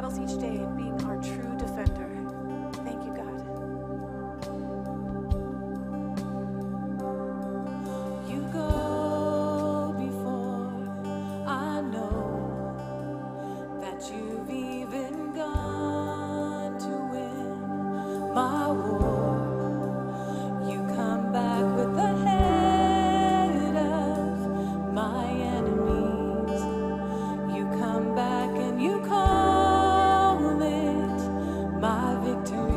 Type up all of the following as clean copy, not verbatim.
battles each day and being our true defender. Thank you, God. You go before. I know that you've even gone to win my war. You come back with the head of my enemies. You come back and you call it my victory.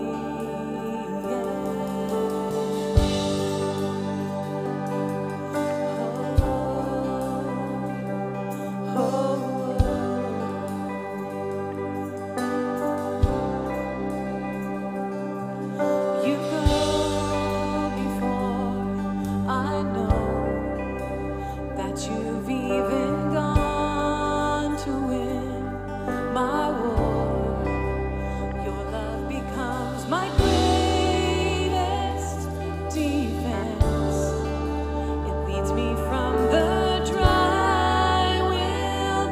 You go before. I know that you've even gone to win my war. Your love becomes my greatest defense. It leads me from the dry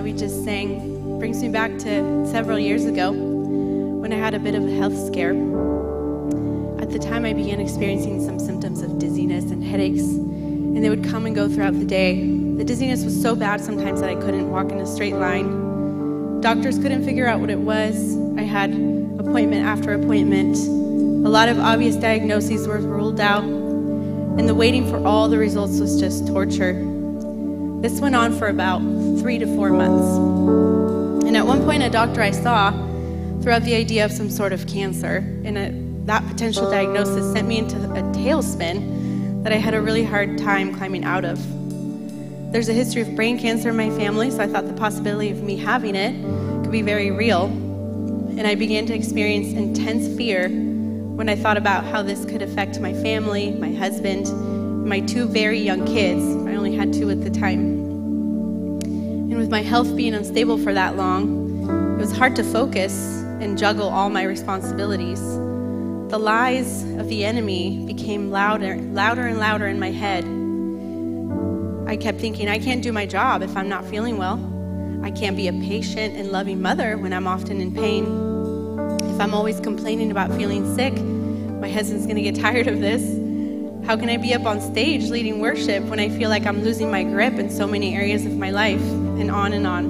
that we just sang brings me back to several years ago when I had a bit of a health scare. At the time, I began experiencing some symptoms of dizziness and headaches, and they would come and go throughout the day. The dizziness was so bad sometimes that I couldn't walk in a straight line. Doctors couldn't figure out what it was. I had appointment after appointment. A lot of obvious diagnoses were ruled out, and the waiting for all the results was just torture. This went on for about 3 to 4 months. And at one point, a doctor I saw threw out the idea of some sort of cancer, and that potential diagnosis sent me into a tailspin that I had a really hard time climbing out of. There's a history of brain cancer in my family, so I thought the possibility of me having it could be very real. And I began to experience intense fear when I thought about how this could affect my family, my husband, and my 2 very young kids. I only had 2 at the time. And with my health being unstable for that long, it was hard to focus and juggle all my responsibilities. The lies of the enemy became louder and louder in my head. I kept thinking, I can't do my job if I'm not feeling well. I can't be a patient and loving mother when I'm often in pain. If I'm always complaining about feeling sick, my husband's gonna get tired of this. How can I be up on stage leading worship when I feel like I'm losing my grip in so many areas of my life? And on and on.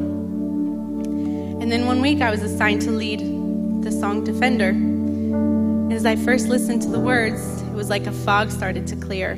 And then one week I was assigned to lead the song Defender. And as I first listened to the words, it was like a fog started to clear.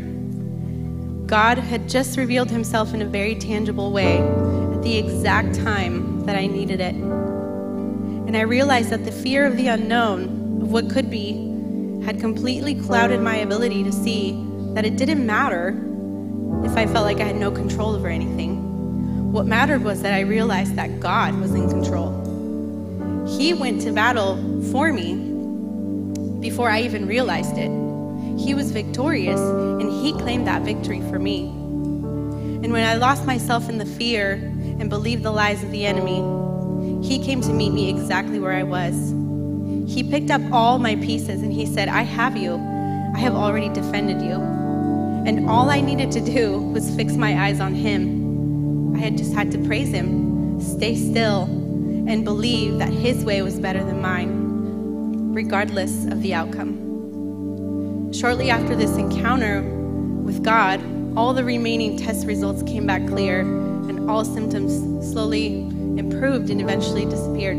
God had just revealed himself in a very tangible way at the exact time that I needed it. And I realized that the fear of the unknown, of what could be, had completely clouded my ability to see that it didn't matter if I felt like I had no control over anything. What mattered was that I realized that God was in control. He went to battle for me before I even realized it. He was victorious, and he claimed that victory for me. And when I lost myself in the fear and believed the lies of the enemy, he came to meet me exactly where I was. He picked up all my pieces and he said, I have you. I have already defended you. And all I needed to do was fix my eyes on him. I had just had to praise him, stay still, and believe that his way was better than mine, regardless of the outcome. Shortly after this encounter with God, all the remaining test results came back clear, and all symptoms slowly improved and eventually disappeared.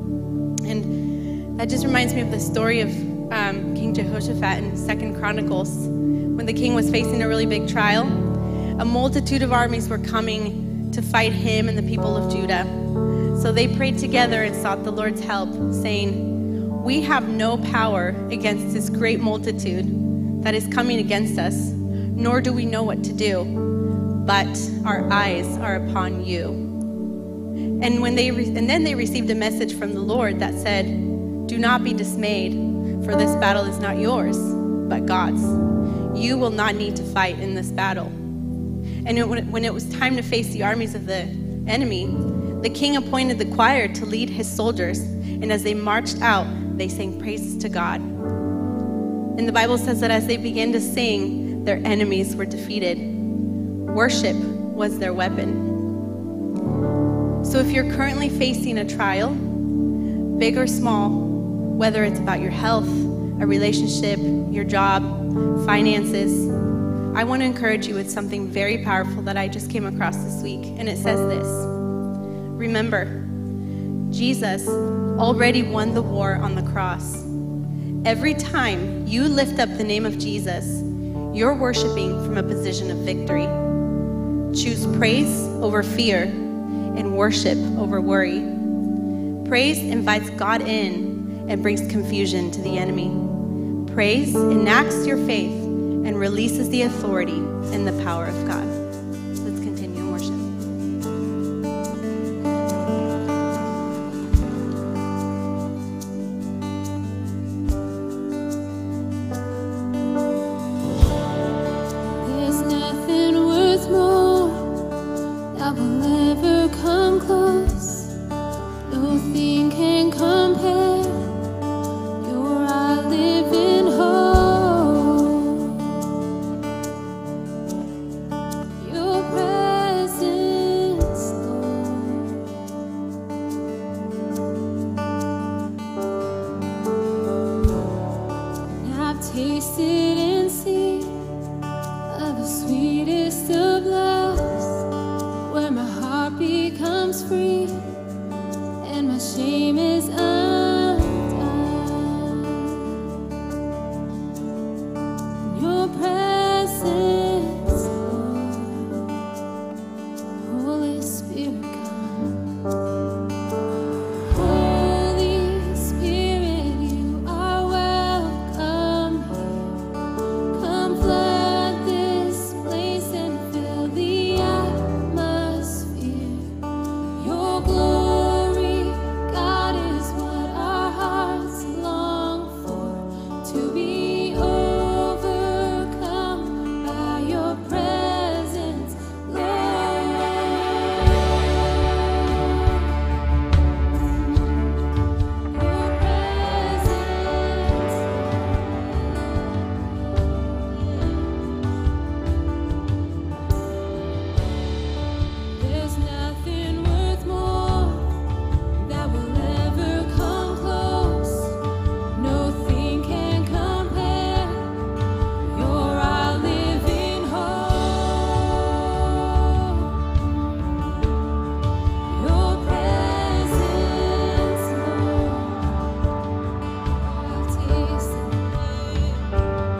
And that just reminds me of the story of King Jehoshaphat in 2 Chronicles. When the king was facing a really big trial, a multitude of armies were coming to fight him and the people of Judah. So they prayed together and sought the Lord's help, saying, we have no power against this great multitude that is coming against us, nor do we know what to do, but our eyes are upon you. And then they received a message from the Lord that said, do not be dismayed, for this battle is not yours, but God's. You will not need to fight in this battle. And when it was time to face the armies of the enemy, the king appointed the choir to lead his soldiers. And as they marched out, they sang praises to God. And the Bible says that as they began to sing, their enemies were defeated. Worship was their weapon. So if you're currently facing a trial, big or small, whether it's about your health, a relationship, your job, finances, I want to encourage you with something very powerful that I just came across this week. And it says this: remember, Jesus already won the war on the cross. Every time you lift up the name of Jesus, you're worshiping from a position of victory. Choose praise over fear and worship over worry. Praise invites God in and brings confusion to the enemy. Praise enacts your faith and releases the authority and the power of God. Let's continue in worship. There's nothing worth more that will ever come close. Nothing can compare. You're our living hope. Your presence, Lord. shame is undone. In your presence, Lord, Holy Spirit, come. Holy Spirit, you are welcome here. Come flood this place and fill the atmosphere. Your glory, God, is what our hearts long for, to be overcome by your presence, Lord. Your presence. There's nothing worth more that will ever come close. Nothing can compare. You're our living hope. Your presence, Lord, I've tasted it.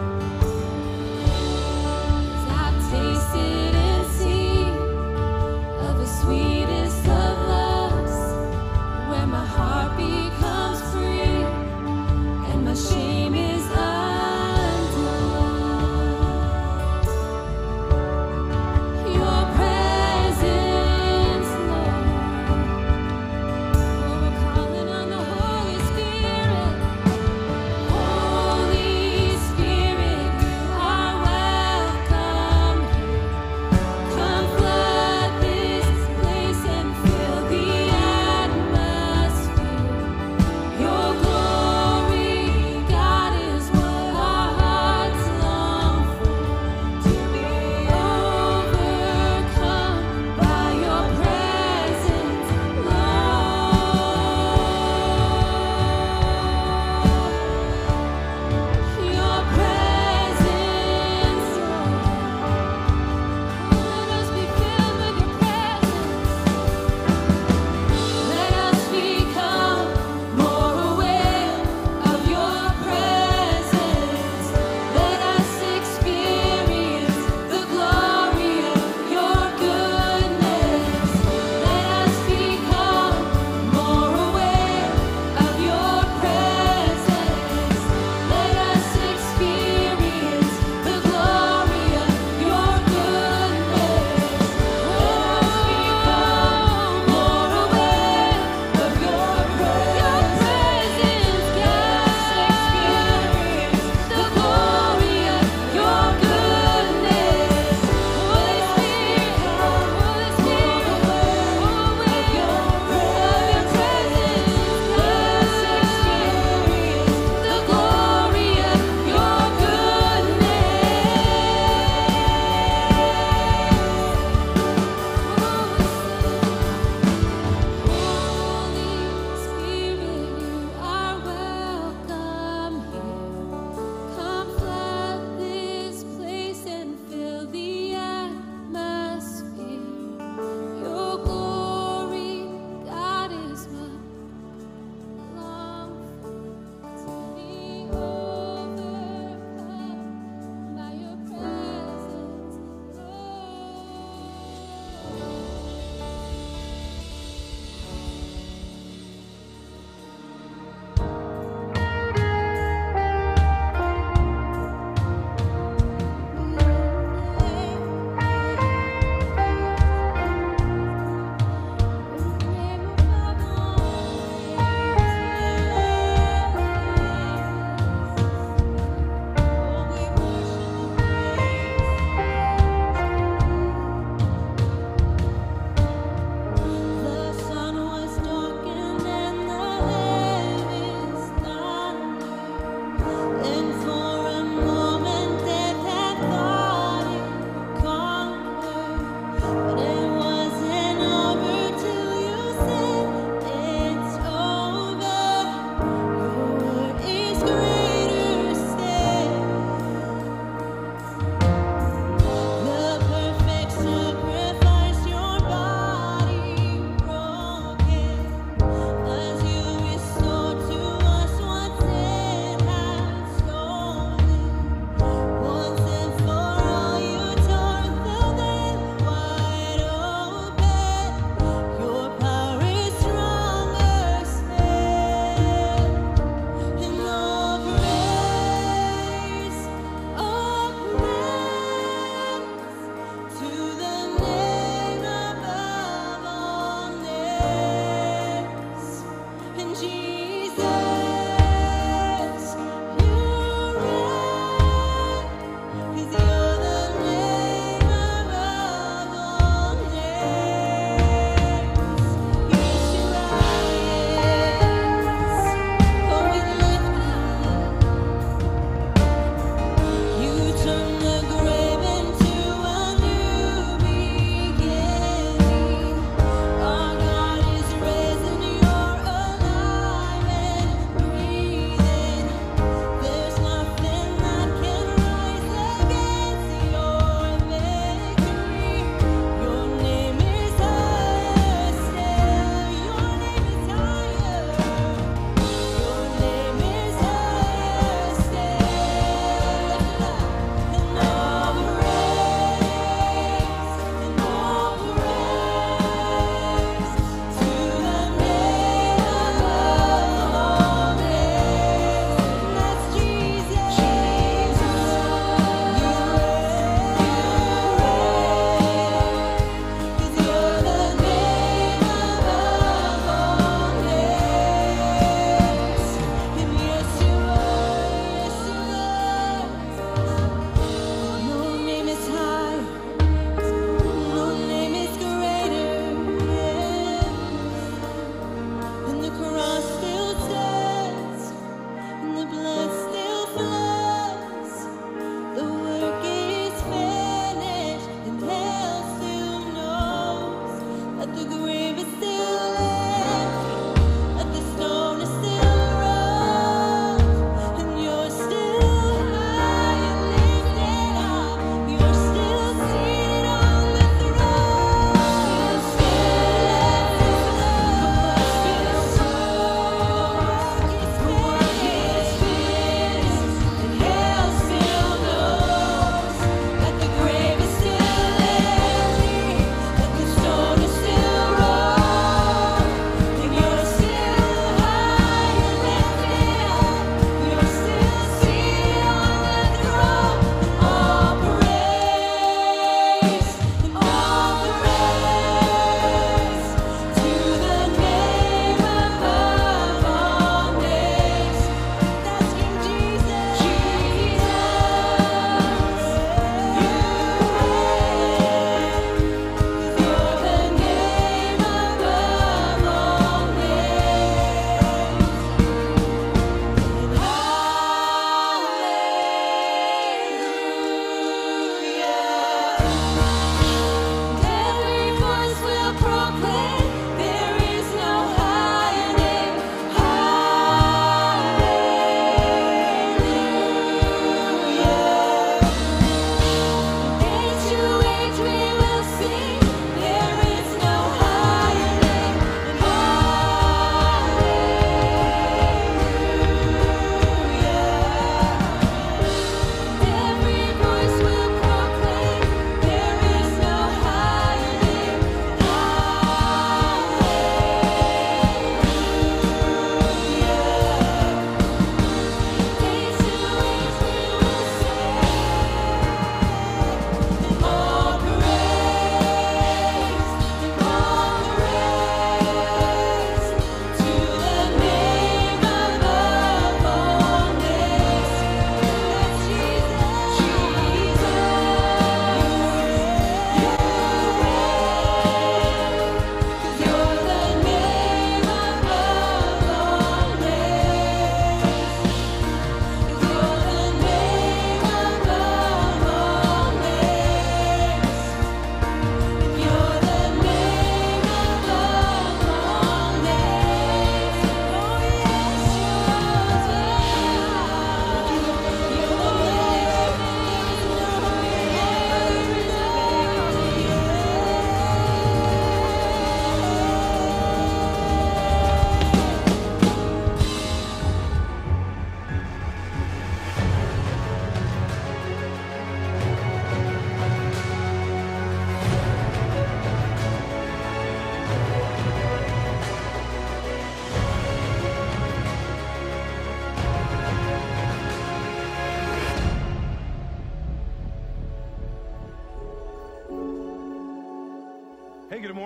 'Cause I've tasted and seen of the sweetest of loves, where my heart becomes free and my shame is undone. Your presence, Lord. Oh, we're calling on the Holy Spirit. Holy Spirit, you are welcome here. Come flood this place and fill the atmosphere.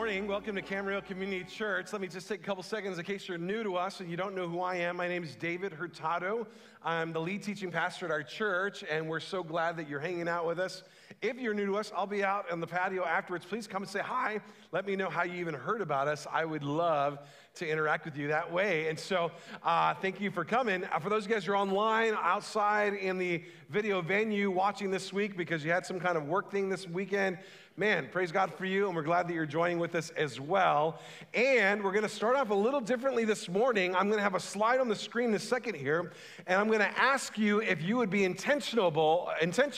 morning. Welcome to Camarillo Community Church. Let me just take a couple seconds in case you're new to us and you don't know who I am. My name is David Hurtado. I'm the lead teaching pastor at our church, and we're so glad that you're hanging out with us. If you're new to us, I'll be out on the patio afterwards. Please come and say hi. Let me know how you even heard about us. I would love to interact with you that way. And so thank you for coming. For those of you guys who are online, outside in the video venue watching this week because you had some kind of work thing this weekend, man, praise God for you, and we're glad that you're joining with us as well. And we're going to start off a little differently this morning. I'm going to have a slide on the screen in a second here, and I'm going to ask you if you would be intentional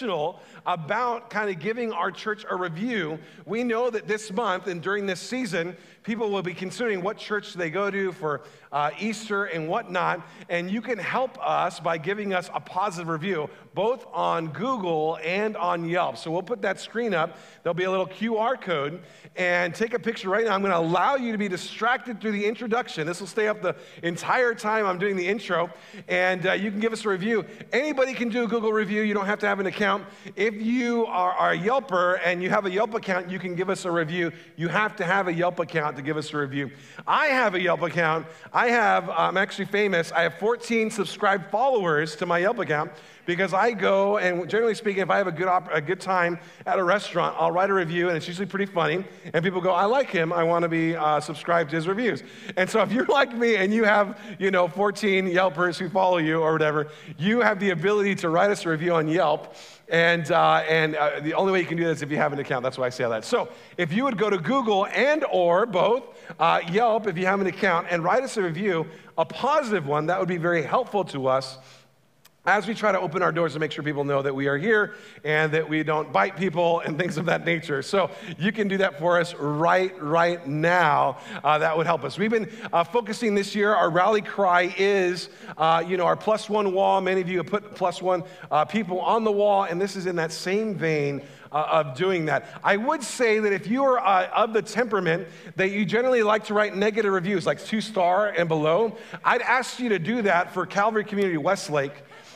about kind of giving our church a review. We know that this month and during this season, people will be considering what church they go to for Easter and whatnot, and you can help us by giving us a positive review, both on Google and on Yelp. So we'll put that screen up. There'll be a little QR code, and take a picture right now. I'm going to allow you to be distracted through the introduction. This will stay up the entire time I'm doing the intro, and you can give us a review. Anybody can do a Google review. You don't have to have an account. If you are a Yelper and you have a Yelp account, you can give us a review. You have to have a Yelp account to give us a review. I have a Yelp account. I'm actually famous. I have 14 subscribed followers to my Yelp account because I go, and generally speaking, if I have a good time at a restaurant, I'll write a review, and it's usually pretty funny. And people go, I like him. I want to be subscribed to his reviews. And so if you're like me and you have, 14 Yelpers who follow you or whatever, you have the ability to write us a review on Yelp. And the only way you can do that is if you have an account. That's why I say that. So if you would go to Google and or both Yelp, if you have an account, and write us a review, a positive one, that would be very helpful to us as we try to open our doors to make sure people know that we are here and that we don't bite people and things of that nature. So you can do that for us right now. That would help us. We've been focusing this year. Our rally cry is, our +1 wall. Many of you have put +1 people on the wall, and this is in that same vein of doing that. I would say that if you are of the temperament that you generally like to write negative reviews, like 2-star and below, I'd ask you to do that for Calvary Community Westlake.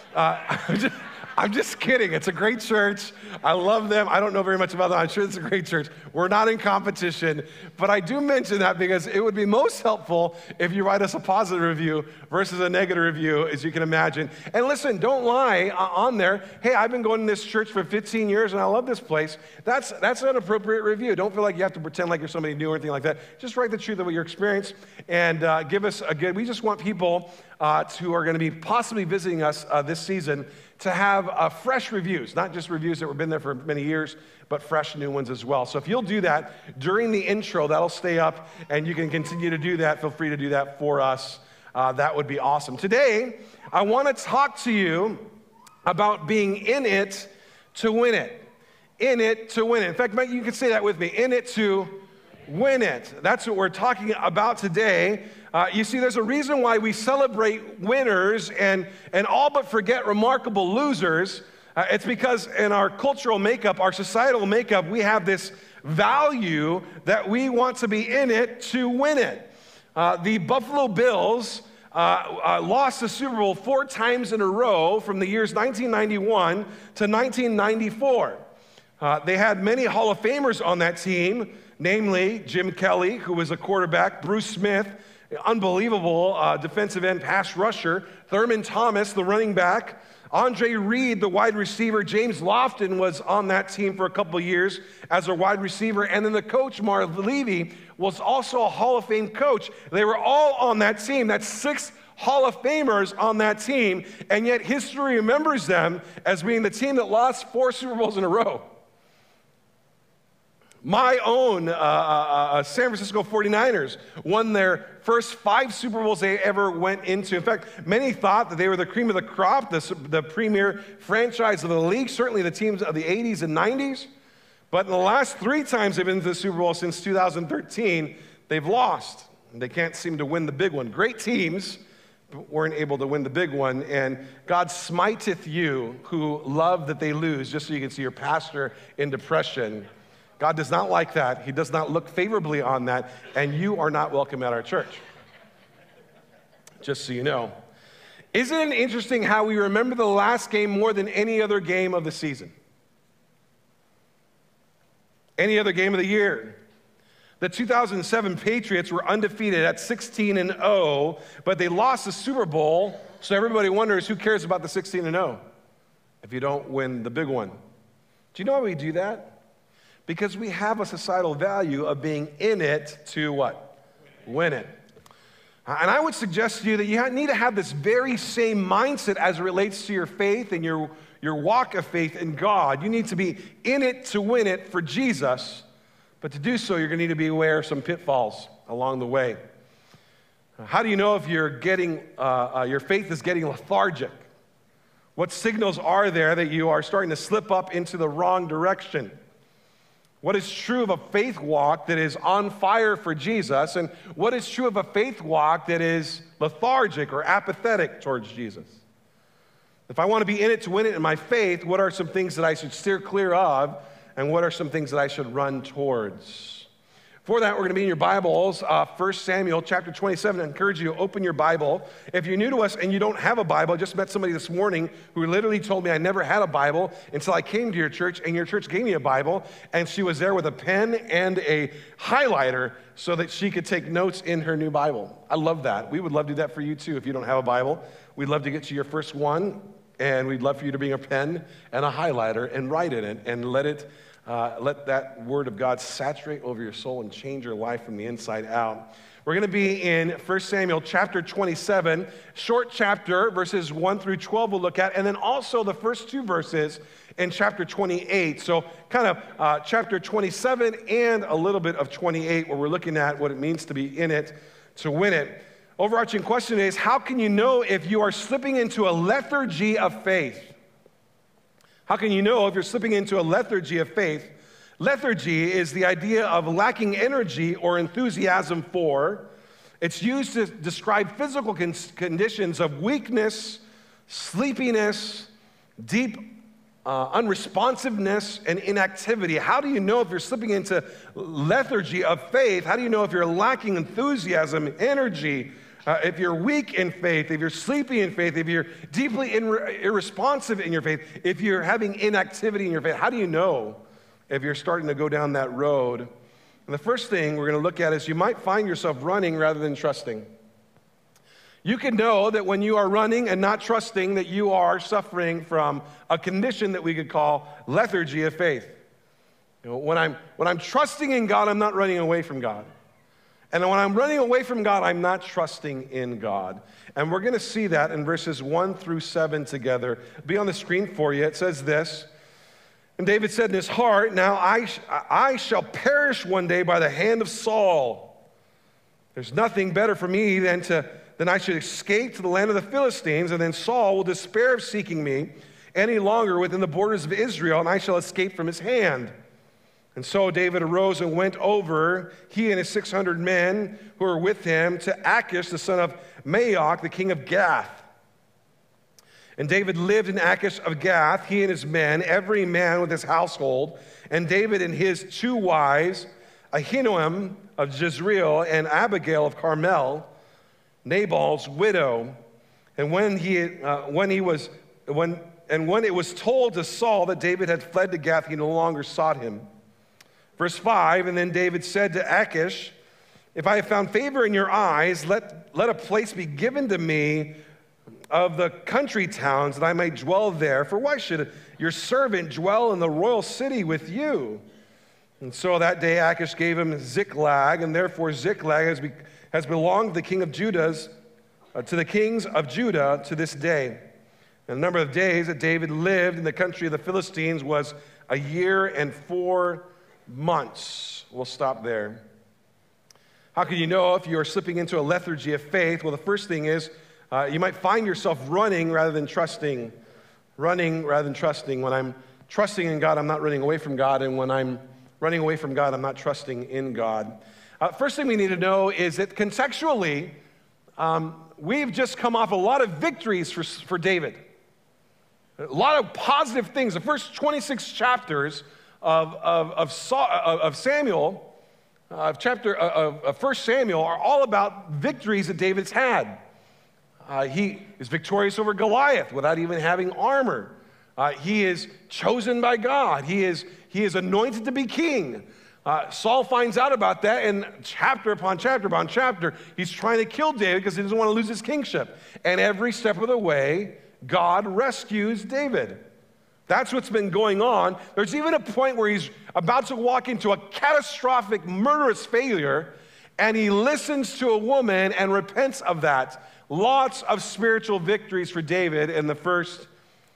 I'm just kidding. It's a great church. I love them. I don't know very much about them. I'm sure it's a great church. We're not in competition, but I do mention that because it would be most helpful if you write us a positive review versus a negative review, as you can imagine. And listen, don't lie on there. Hey, I've been going to this church for 15 years and I love this place. That's an appropriate review. Don't feel like you have to pretend like you're somebody new or anything like that. Just write the truth of what your experience and give us a good. We just want people who are going to be possibly visiting us this season to have fresh reviews, not just reviews that have been there for many years, but fresh new ones as well. So if you'll do that during the intro, that'll stay up, and you can continue to do that. Feel free to do that for us. That would be awesome. Today, I want to talk to you about being in it to win it. In it to win it. In fact, you can say that with me. In it to win it. That's what we're talking about today. You see, there's a reason why we celebrate winners and all but forget remarkable losers. It's because in our cultural makeup, our societal makeup, we have this value that we want to be in it to win it. The Buffalo Bills lost the Super Bowl 4 times in a row from the years 1991 to 1994. They had many Hall of Famers on that team, namely Jim Kelly, who was a quarterback, Bruce Smith, unbelievable defensive end pass rusher, Thurman Thomas, the running back, Andre Reed, the wide receiver, James Lofton was on that team for a couple of years as a wide receiver, and then the coach, Marv Levy, was also a Hall of Fame coach. They were all on that team. That's 6 Hall of Famers on that team, and yet history remembers them as being the team that lost 4 Super Bowls in a row. My own San Francisco 49ers won their first 5 Super Bowls they ever went into. In fact, many thought that they were the cream of the crop, the premier franchise of the league, certainly the teams of the 80s and 90s. But in the last 3 times they've been to the Super Bowl since 2013, they've lost. They can't seem to win the big one. Great teams, but weren't able to win the big one. And God smiteth you who love that they lose, just so you can see your pastor in depression. God does not like that. He does not look favorably on that, and you are not welcome at our church. Just so you know. Isn't it interesting how we remember the last game more than any other game of the season? Any other game of the year? The 2007 Patriots were undefeated at 16-0, but they lost the Super Bowl, so everybody wonders who cares about the 16-0 if you don't win the big one. Do you know why we do that? Because we have a societal value of being in it to what? Win it. And I would suggest to you that you need to have this very same mindset as it relates to your faith and your walk of faith in God. You need to be in it to win it for Jesus. But to do so, you're going to need to be aware of some pitfalls along the way. How do you know if you're getting, your faith is getting lethargic? What signals are there that you are starting to slip up into the wrong direction? What is true of a faith walk that is on fire for Jesus? And what is true of a faith walk that is lethargic or apathetic towards Jesus? If I want to be in it to win it in my faith, what are some things that I should steer clear of? And what are some things that I should run towards? For that, we're going to be in your Bibles, 1 Samuel chapter 27. I encourage you to open your Bible. If you're new to us and you don't have a Bible, I just met somebody this morning who literally told me I never had a Bible until I came to your church, and your church gave me a Bible, and she was there with a pen and a highlighter so that she could take notes in her new Bible. I love that. We would love to do that for you too if you don't have a Bible. We'd love to get you your first one, and we'd love for you to bring a pen and a highlighter and write in it and let that word of God saturate over your soul and change your life from the inside out. We're going to be in 1 Samuel chapter 27, short chapter, verses 1 through 12 we'll look at, and then also the first two verses in chapter 28. So kind of chapter 27 and a little bit of 28 where we're looking at what it means to be in it to win it. Overarching question is, how can you know if you are slipping into a lethargy of faith? How can you know if you're slipping into a lethargy of faith? Lethargy is the idea of lacking energy or enthusiasm for. It's used to describe physical conditions of weakness, sleepiness, deep unresponsiveness, and inactivity. How do you know if you're slipping into lethargy of faith? How do you know if you're lacking enthusiasm, energy, if you're weak in faith, if you're sleepy in faith, if you're deeply irresponsive in your faith, if you're having inactivity in your faith? How do you know if you're starting to go down that road? And the first thing we're going to look at is you might find yourself running rather than trusting. You can know that when you are running and not trusting that you are suffering from a condition that we could call lethargy of faith. You know, when I'm trusting in God, I'm not running away from God. And when I'm running away from God, I'm not trusting in God. And we're going to see that in verses 1 through 7 together. It'll be on the screen for you. It says this, and David said in his heart, now I shall perish one day by the hand of Saul. There's nothing better for me than I should escape to the land of the Philistines, and then Saul will despair of seeking me any longer within the borders of Israel, and I shall escape from his hand. And so David arose and went over, he and his 600 men who were with him, to Achish, the son of Maoch, the king of Gath. And David lived in Achish of Gath, he and his men, every man with his household. And David and his two wives, Ahinoam of Jezreel and Abigail of Carmel, Nabal's widow. And when it was told to Saul that David had fled to Gath, he no longer sought him. Verse 5, and then David said to Achish, if I have found favor in your eyes, let a place be given to me of the country towns that I may dwell there. For why should your servant dwell in the royal city with you? And so that day Achish gave him Ziklag, and therefore Ziklag has belonged to the king of Judah's, to the kings of Judah to this day. And the number of days that David lived in the country of the Philistines was 1 year and 4 months. We'll stop there. How can you know if you're slipping into a lethargy of faith? Well, the first thing is you might find yourself running rather than trusting. Running rather than trusting. When I'm trusting in God, I'm not running away from God. And when I'm running away from God, I'm not trusting in God. First thing we need to know is that contextually, we've just come off a lot of victories for David. A lot of positive things. The first 26 chapters of Samuel, of 1 Samuel, are all about victories that David's had. He is victorious over Goliath without even having armor. He is chosen by God. He is anointed to be king. Saul finds out about that, and chapter upon chapter upon chapter, he's trying to kill David because he doesn't want to lose his kingship. And every step of the way, God rescues David. That's what's been going on. There's even a point where he's about to walk into a catastrophic, murderous failure, and he listens to a woman and repents of that. Lots of spiritual victories for David in the first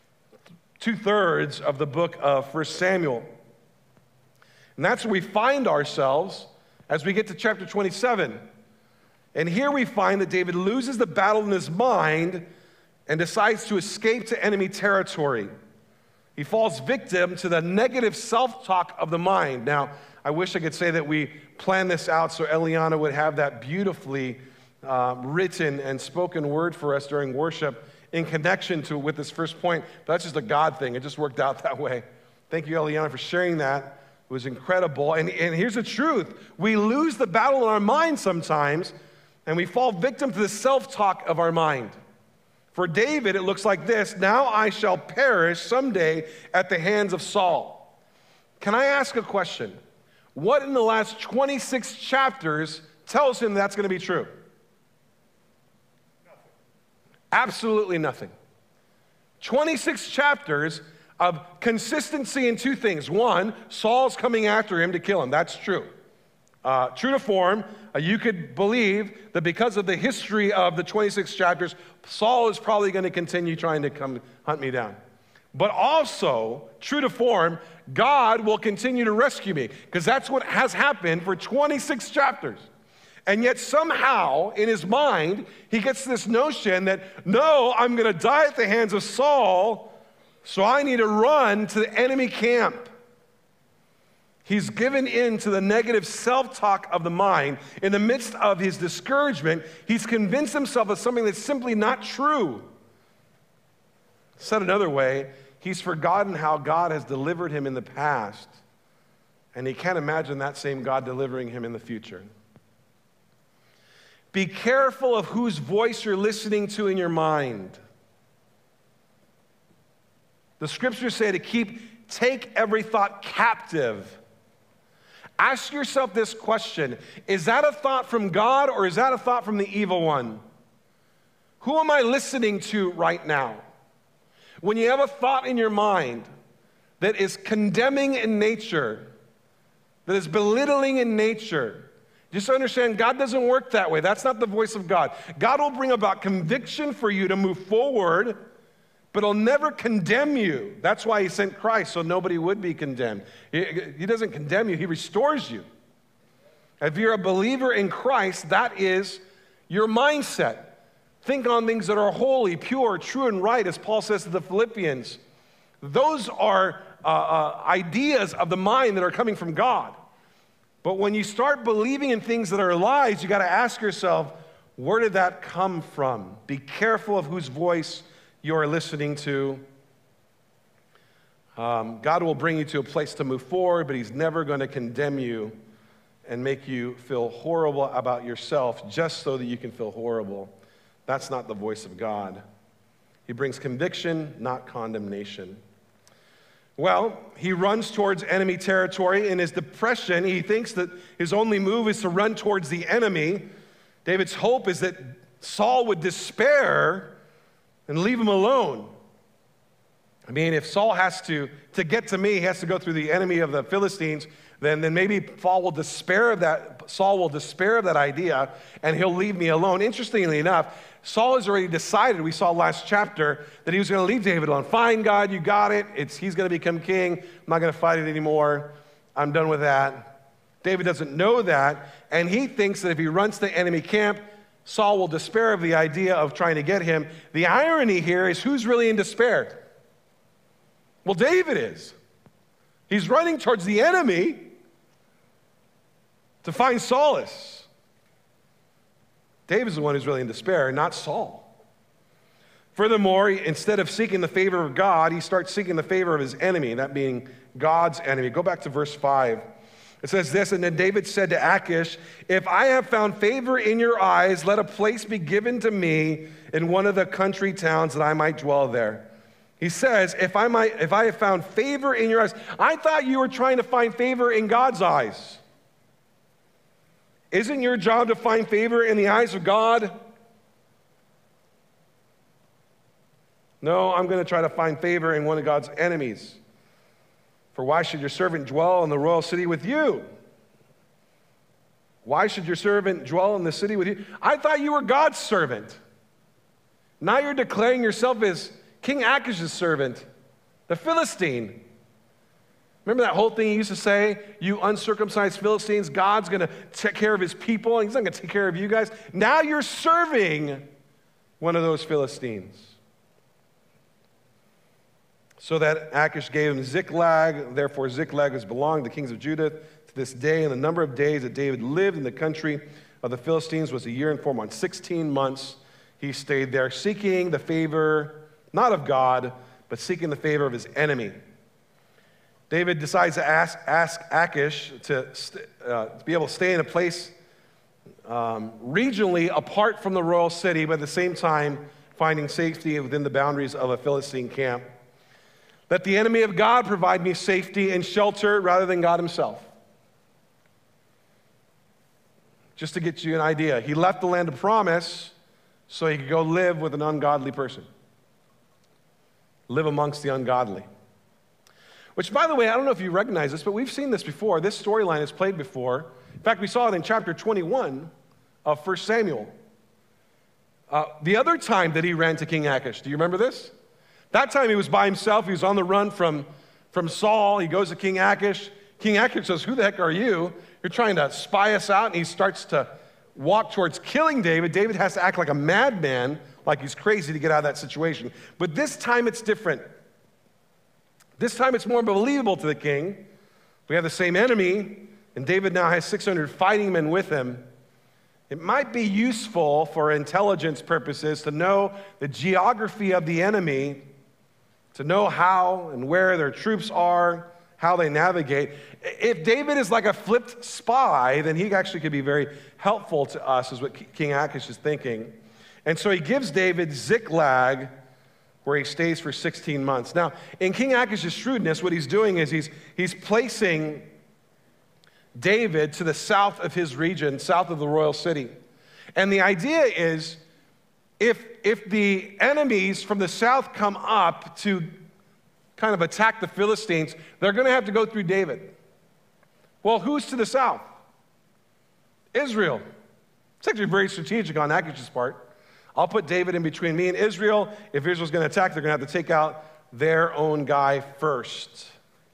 2/3 of the book of 1 Samuel. And that's where we find ourselves as we get to chapter 27. And here we find that David loses the battle in his mind and decides to escape to enemy territory. He falls victim to the negative self-talk of the mind. Now, I wish I could say that we planned this out so Eliana would have that beautifully written and spoken word for us during worship in connection with this first point. But that's just a God thing. It just worked out that way. Thank you, Eliana, for sharing that. It was incredible. And here's the truth. We lose the battle in our mind sometimes, and we fall victim to the self-talk of our mind. For David, it looks like this: now I shall perish someday at the hands of Saul. Can I ask a question? What in the last 26 chapters tells him that's going to be true? Nothing. Absolutely nothing. 26 chapters of consistency in two things. One, Saul's coming after him to kill him. That's true. True to form, you could believe that because of the history of the 26 chapters, Saul is probably going to continue trying to come hunt me down. But also, true to form, God will continue to rescue me, because that's what has happened for 26 chapters. And yet somehow, in his mind, he gets this notion that, no, I'm going to die at the hands of Saul, so I need to run to the enemy camp. He's given in to the negative self-talk of the mind. In the midst of his discouragement, he's convinced himself of something that's simply not true. Said another way, he's forgotten how God has delivered him in the past, and he can't imagine that same God delivering him in the future. Be careful of whose voice you're listening to in your mind. The scriptures say to take every thought captive. Ask yourself this question: is that a thought from God, or is that a thought from the evil one? Who am I listening to right now? When you have a thought in your mind that is condemning in nature, that is belittling in nature, just understand God doesn't work that way. That's not the voice of God. God will bring about conviction for you to move forward, but he'll never condemn you. That's why he sent Christ, so nobody would be condemned. He doesn't condemn you, he restores you. If you're a believer in Christ, that is your mindset. Think on things that are holy, pure, true, and right, as Paul says to the Philippians. Those are ideas of the mind that are coming from God. But when you start believing in things that are lies, you got to ask yourself, where did that come from? Be careful of whose voice you are listening to. God will bring you to a place to move forward, but he's never going to condemn you and make you feel horrible about yourself just so that you can feel horrible. That's not the voice of God. He brings conviction, not condemnation. Well, he runs towards enemy territory. In his depression, he thinks that his only move is to run towards the enemy. David's hope is that Saul would despair and leave him alone. I mean, if Saul has to get to me, he has to go through the enemy of the Philistines, then maybe Saul will despair of that idea, and he'll leave me alone. Interestingly enough, Saul has already decided, we saw last chapter, that he was going to leave David alone. Fine, God, you got it. He's going to become king. I'm not going to fight it anymore. I'm done with that. David doesn't know that, and he thinks that if he runs to the enemy camp, Saul will despair of the idea of trying to get him. The irony here is, who's really in despair? Well, David is. He's running towards the enemy to find solace. David's the one who's really in despair, not Saul. Furthermore, instead of seeking the favor of God, he starts seeking the favor of his enemy, that being God's enemy. Go back to verse 5. It says this, and then David said to Achish, if I have found favor in your eyes, let a place be given to me in one of the country towns that I might dwell there. He says, if I have found favor in your eyes. I thought you were trying to find favor in God's eyes. Isn't your job to find favor in the eyes of God? No, I'm going to try to find favor in one of God's enemies. For why should your servant dwell in the royal city with you? Why should your servant dwell in the city with you? I thought you were God's servant. Now you're declaring yourself as King Achish's servant, the Philistine. Remember that whole thing he used to say, you uncircumcised Philistines, God's going to take care of his people, and he's not going to take care of you guys. Now you're serving one of those Philistines. So that Achish gave him Ziklag, therefore Ziklag has belonged to the kings of Judah to this day, and the number of days that David lived in the country of the Philistines was 1 year and 4 months. 16 months he stayed there, seeking the favor, not of God, but seeking the favor of his enemy. David decides to ask Achish to be able to stay in a place regionally apart from the royal city, but at the same time finding safety within the boundaries of a Philistine camp. Let the enemy of God provide me safety and shelter rather than God himself. Just to get you an idea, he left the land of promise so he could go live with an ungodly person. Live amongst the ungodly. Which, by the way, I don't know if you recognize this, but we've seen this before. This storyline is played before. In fact, we saw it in chapter 21 of 1 Samuel. The other time that he ran to King Achish, do you remember this? That time he was by himself. He was on the run from Saul. He goes to King Achish. King Achish says, who the heck are you? You're trying to spy us out. And he starts to walk towards killing David. David has to act like a madman, like he's crazy to get out of that situation. But this time it's different. This time it's more believable to the king. We have the same enemy, and David now has 600 fighting men with him. It might be useful for intelligence purposes to know the geography of the enemy, to know how and where their troops are, how they navigate. If David is like a flipped spy, then he actually could be very helpful to us, is what King Achish is thinking. And so he gives David Ziklag, where he stays for 16 months. Now, in King Achish's shrewdness, what he's doing is he's placing David to the south of his region, south of the royal city. And the idea is, if the enemies from the south come up to kind of attack the Philistines, they're going to have to go through David. Well, who's to the south? Israel. It's actually very strategic on Achish's part. I'll put David in between me and Israel. If Israel's going to attack, they're going to have to take out their own guy first.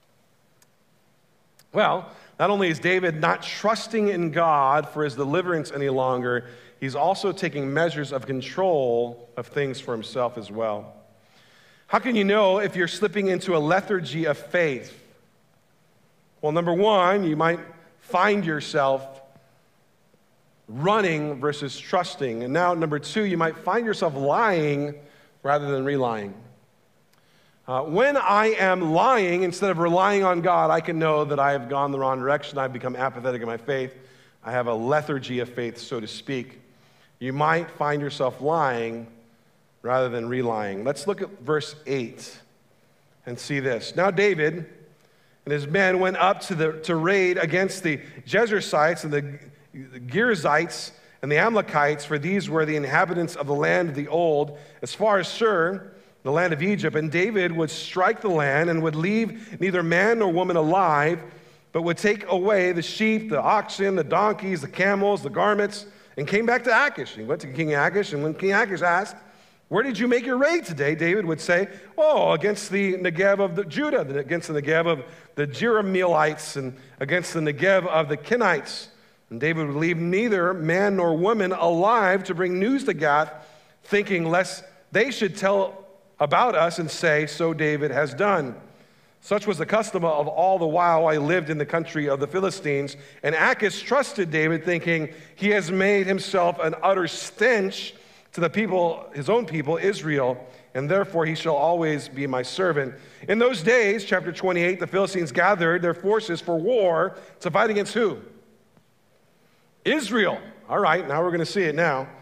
Well, not only is David not trusting in God for his deliverance any longer, he's also taking measures of control of things for himself as well. How can you know if you're slipping into a lethargy of faith? Well, number one, you might find yourself running versus trusting. And now, number two, you might find yourself lying rather than relying. When I am lying instead of relying on God, I can know that I have gone the wrong direction. I've become apathetic in my faith. I have a lethargy of faith, so to speak. You might find yourself lying rather than relying. Let's look at verse 8 and see this. Now David and his men went up to raid against the Jebusites and the Girzites and the Amalekites, for these were the inhabitants of the land of the old, as far as Shur, the land of Egypt. And David would strike the land and would leave neither man nor woman alive, but would take away the sheep, the oxen, the donkeys, the camels, the garments, and came back to Achish. He went to King Achish, and when King Achish asked, where did you make your raid today? David would say, oh, against the Negev of Judah, against the Negev of the Jerahmeelites, and against the Negev of the Kenites. And David would leave neither man nor woman alive to bring news to Gath, thinking lest they should tell about us and say, so David has done. Such was the custom of all the while I lived in the country of the Philistines. And Achish trusted David, thinking, he has made himself an utter stench to the people, his own people, Israel, and therefore he shall always be my servant. In those days, chapter 28, the Philistines gathered their forces for war to fight against who? Israel. All right, now we're going to see it now.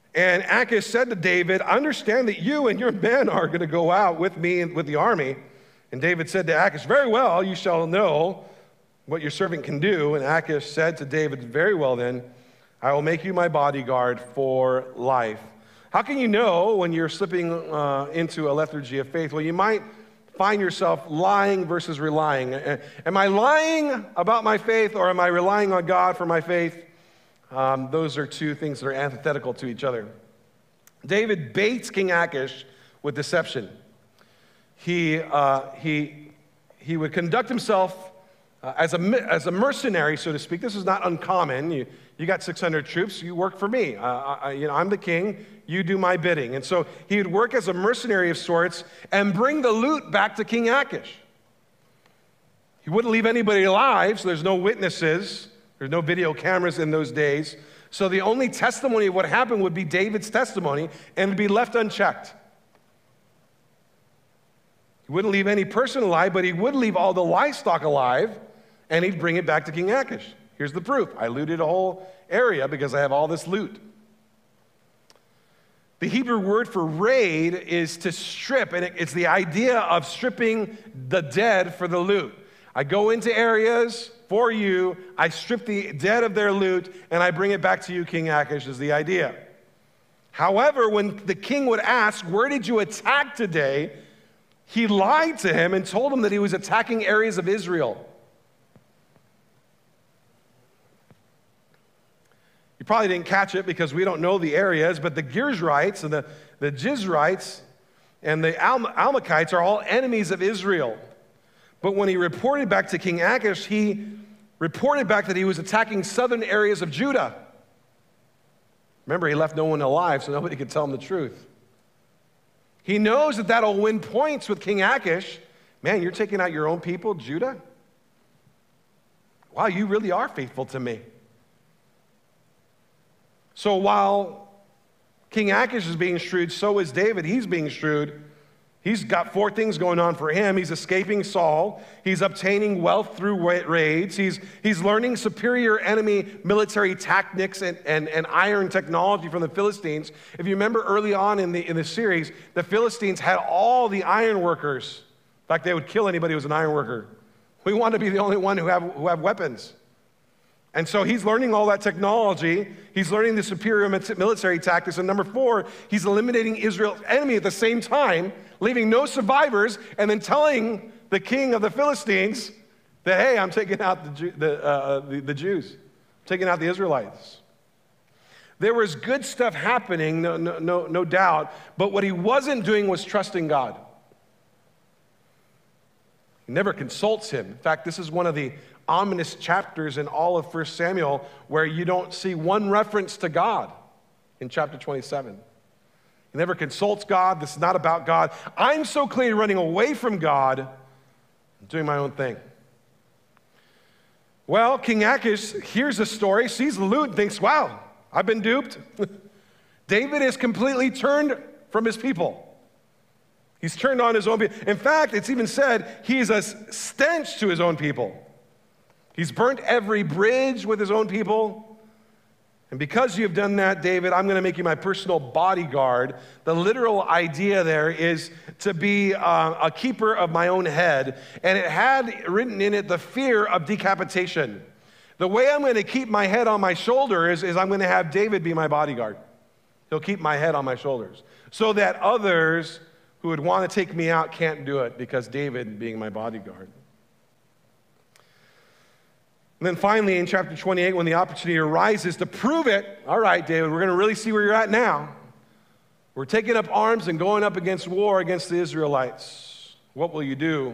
And Achish said to David, understand that you and your men are going to go out with me and with the army. And David said to Achish, very well, you shall know what your servant can do. And Achish said to David, very well then, I will make you my bodyguard for life. How can you know when you're slipping into a lethargy of faith? Well, you might find yourself lying versus relying. Am I lying about my faith, or am I relying on God for my faith? Those are two things that are antithetical to each other. David baits King Achish with deception. He would conduct himself as a mercenary, so to speak. This is not uncommon. You got 600 troops, you work for me. I'm the king, you do my bidding. And so he would work as a mercenary of sorts and bring the loot back to King Achish. He wouldn't leave anybody alive, so there's no witnesses. There's no video cameras in those days. So the only testimony of what happened would be David's testimony, and it'd be left unchecked. He wouldn't leave any person alive, but he would leave all the livestock alive, and he'd bring it back to King Achish. Here's the proof. I looted a whole area because I have all this loot. The Hebrew word for raid is to strip, and it's the idea of stripping the dead for the loot. I go into areas for you, I strip the dead of their loot, and I bring it back to you, King Achish, is the idea. However, when the king would ask, where did you attack today? He lied to him and told him that he was attacking areas of Israel. You probably didn't catch it because we don't know the areas, but the Girzites and the Jizrites and the Amalekites are all enemies of Israel. But when he reported back to King Achish, he reported back that he was attacking southern areas of Judah. Remember, he left no one alive, so nobody could tell him the truth. He knows that that'll win points with King Achish. Man, you're taking out your own people, Judah? Wow, you really are faithful to me. So while King Achish is being shrewd, so is David. He's being shrewd. He's got 4 things going on for him. He's escaping Saul. He's obtaining wealth through raids. He's learning superior enemy military tactics and iron technology from the Philistines. If you remember early on in the series, the Philistines had all the iron workers. In fact, they would kill anybody who was an iron worker. We want to be the only one who have weapons. And so he's learning all that technology. He's learning the superior military tactics. And number 4, he's eliminating Israel's enemy at the same time, leaving no survivors, and then telling the king of the Philistines that, hey, I'm taking out the Jews. I'm taking out the Israelites. There was good stuff happening, no doubt, but what he wasn't doing was trusting God. He never consults him. In fact, this is one of the ominous chapters in all of 1 Samuel where you don't see one reference to God in chapter 27. He never consults God. This is not about God. I'm so clearly running away from God and doing my own thing. Well, King Achish hears the story, sees the loot, and thinks, wow, I've been duped. David is completely turned from his people. He's turned on his own people. In fact, it's even said he's a stench to his own people. He's burnt every bridge with his own people. And because you have done that, David, I'm going to make you my personal bodyguard. The literal idea there is to be a keeper of my own head. And it had written in it the fear of decapitation. The way I'm going to keep my head on my shoulders is I'm going to have David be my bodyguard. He'll keep my head on my shoulders so that others who would want to take me out can't do it because David being my bodyguard. And then finally, in chapter 28, when the opportunity arises to prove it, all right, David, we're going to really see where you're at now. We're taking up arms and going up against war against the Israelites. What will you do?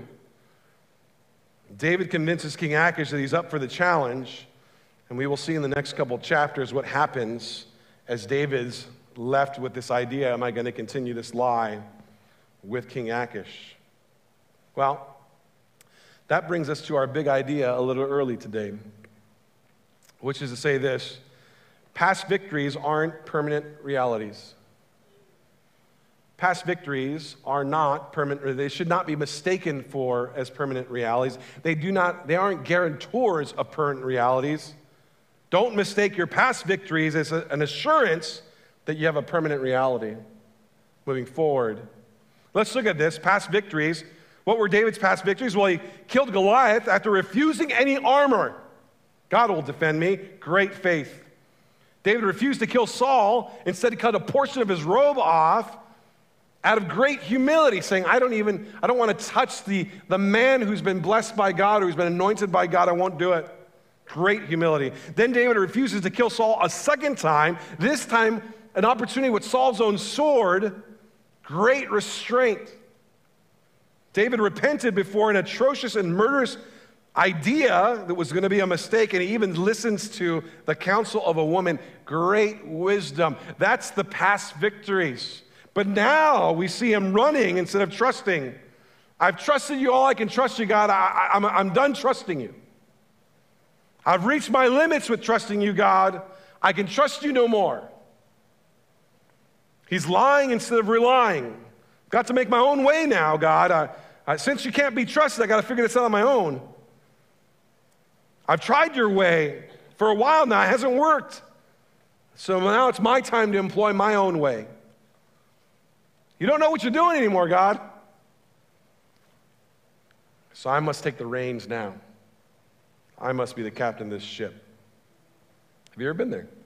David convinces King Achish that he's up for the challenge, and we will see in the next couple chapters what happens as David's left with this idea, am I going to continue this lie with King Achish? Well, that brings us to our big idea a little early today, which is to say this: past victories aren't permanent realities. Past victories are not permanent. They should not be mistaken for as permanent realities. They aren't guarantors of permanent realities. Don't mistake your past victories as an assurance that you have a permanent reality moving forward. Let's look at this, past victories. What were David's past victories? Well, he killed Goliath after refusing any armor. God will defend me. Great faith. David refused to kill Saul. Instead, he cut a portion of his robe off out of great humility, saying, I don't want to touch the man who's been blessed by God or who's been anointed by God. I won't do it. Great humility. Then David refuses to kill Saul a second time, this time an opportunity with Saul's own sword. Great restraint. David repented before an atrocious and murderous idea that was going to be a mistake, and he even listens to the counsel of a woman. Great wisdom. That's the past victories. But now we see him running instead of trusting. I've trusted you all I can trust you, God. I'm done trusting you. I've reached my limits with trusting you, God. I can trust you no more. He's lying instead of relying. Got to make my own way now, God. Since you can't be trusted, I got to figure this out on my own. I've tried your way for a while now. It hasn't worked. So now it's my time to employ my own way. You don't know what you're doing anymore, God. So I must take the reins now. I must be the captain of this ship. Have you ever been there?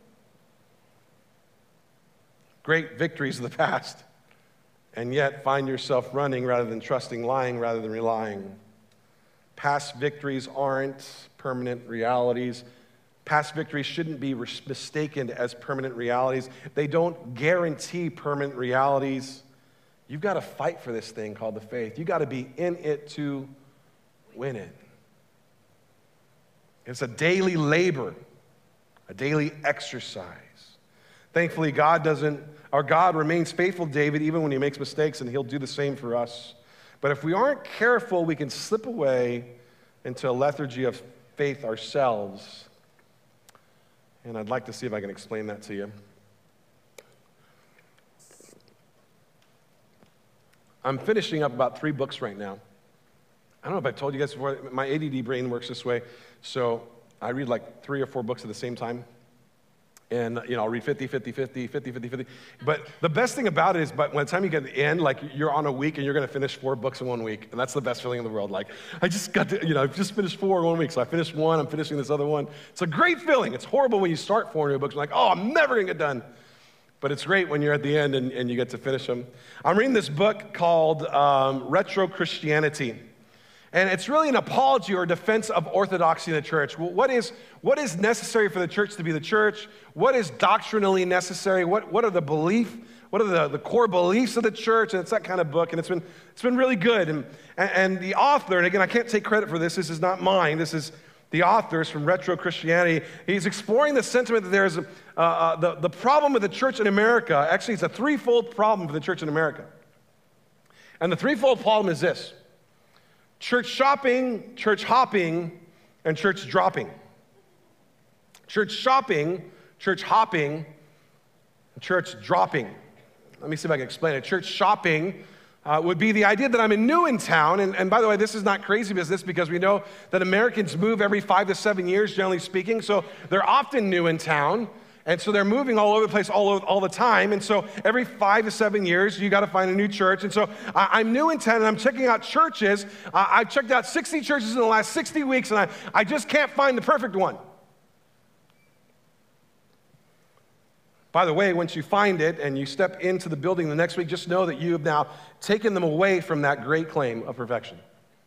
Great victories of the past, and yet find yourself running rather than trusting, lying rather than relying. Past victories aren't permanent realities. Past victories shouldn't be mistaken as permanent realities. They don't guarantee permanent realities. You've got to fight for this thing called the faith. You've got to be in it to win it. It's a daily labor, a daily exercise. Thankfully, God remains faithful to David even when he makes mistakes, and he'll do the same for us. But if we aren't careful, we can slip away into a lethargy of faith ourselves. And I'd like to see if I can explain that to you. I'm finishing up about 3 books right now. I don't know if I told you guys before, my ADD brain works this way. So I read like 3 or 4 books at the same time. And, I'll read 50. But the best thing about it is, by the time you get to the end, like you're on a week and you're going to finish 4 books in 1 week. And that's the best feeling in the world. Like, I just got to, I've just finished 4 in 1 week. So I finished 1, I'm finishing this other one. It's a great feeling. It's horrible when you start 4 new books. You're like, oh, I'm never going to get done. But it's great when you're at the end and you get to finish them. I'm reading this book called Retro Christianity. And it's really an apology or defense of orthodoxy in the church. What is necessary for the church to be the church? What is doctrinally necessary? What are the the core beliefs of the church? And it's that kind of book, and it's been really good. And the author, and again, I can't take credit for this. This is not mine. This is the authors from Retro Christianity. He's exploring the sentiment that there's the problem with the church in America. Actually, it's a threefold problem for the church in America. And the threefold problem is this: church shopping, church hopping, and church dropping. Church shopping, church hopping, and church dropping. Let me see if I can explain it. Church shopping would be the idea that I'm new in town. And by the way, this is not crazy business because we know that Americans move every 5 to 7 years, generally speaking. So they're often new in town. And so they're moving all over the place all the time. And so every 5 to 7 years, you got to find a new church. And so I'm new in town, and I'm checking out churches. I've checked out 60 churches in the last 60 weeks, and I just can't find the perfect one. By the way, once you find it and you step into the building the next week, just know that you have now taken them away from that great claim of perfection.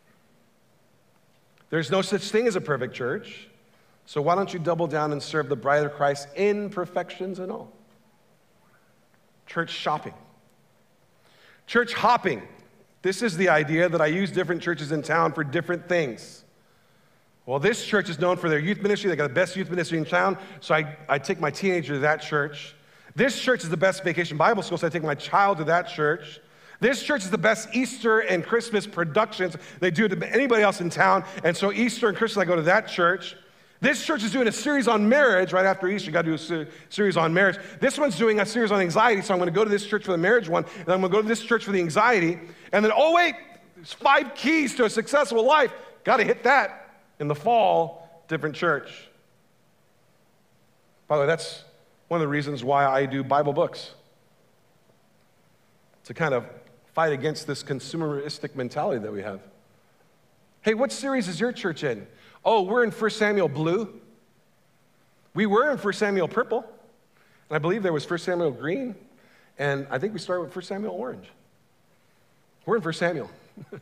There's no such thing as a perfect church. So why don't you double down and serve the bride of Christ in imperfections and all? Church shopping. Church hopping. This is the idea that I use different churches in town for different things. Well, this church is known for their youth ministry. They got the best youth ministry in town, so I take my teenager to that church. This church is the best vacation Bible school, so I take my child to that church. This church is the best Easter and Christmas productions they do to anybody else in town, and so Easter and Christmas, I go to that church. This church is doing a series on marriage right after Easter. You got to do a series on marriage. This one's doing a series on anxiety, so I'm going to go to this church for the marriage one, and I'm going to go to this church for the anxiety. And then, oh wait, there's 5 keys to a successful life. Got to hit that in the fall, different church. By the way, that's One of the reasons why I do Bible books, to kind of fight against this consumeristic mentality that we have. Hey, what series is your church in? Oh, we're in 1 Samuel Blue. We were in 1 Samuel Purple. And I believe there was 1 Samuel Green. And I think we started with 1 Samuel Orange. We're in 1 Samuel. If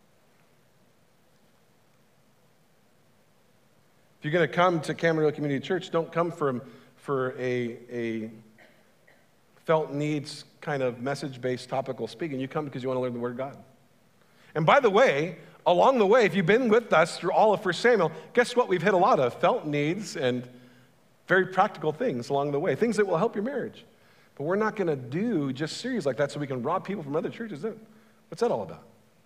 you're going to come to Camarillo Community Church, don't come for a felt needs kind of message-based topical speaking. You come because you want to learn the Word of God. And by the way, along the way, if you've been with us through all of 1 Samuel, guess what? We've hit a lot of felt needs and very practical things along the way, things that will help your marriage. But we're not going to do just series like that so we can rob people from other churches. What's that all about?